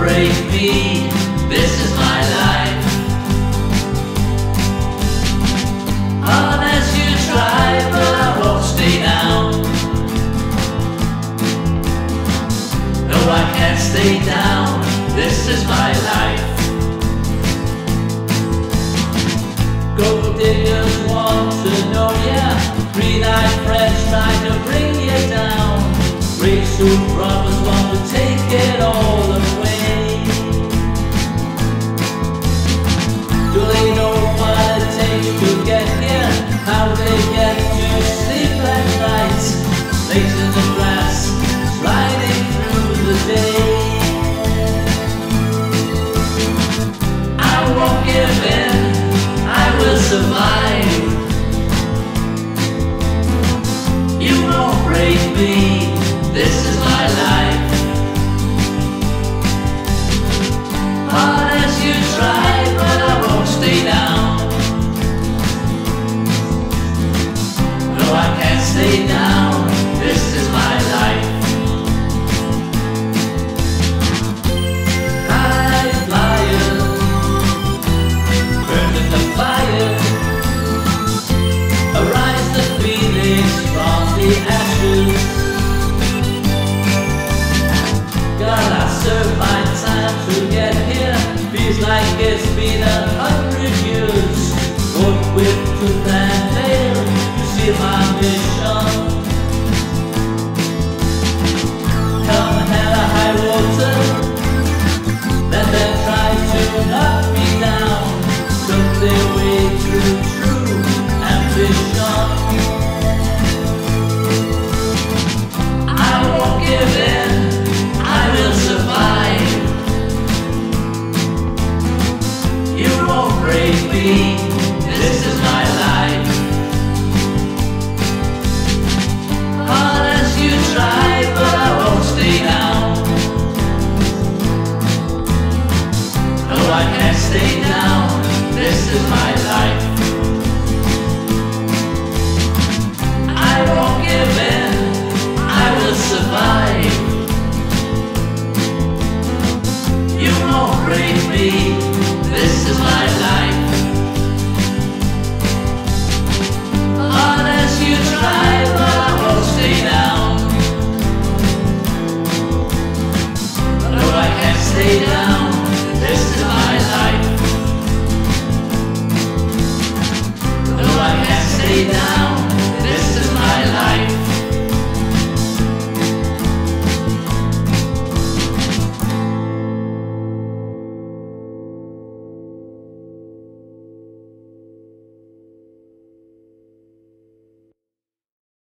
break me, this is my life. Unless you try, but I won't stay down. No, I can't stay down, this is my life. Gold diggers want to know ya, green-eyed friends try to bring you down. Grey-suit robbers want to take it all away. Do they know what it takes to get here? How they get to sleep at night? Snakes in the grass, sliding through the day. I won't give in, I will survive. You won't break me,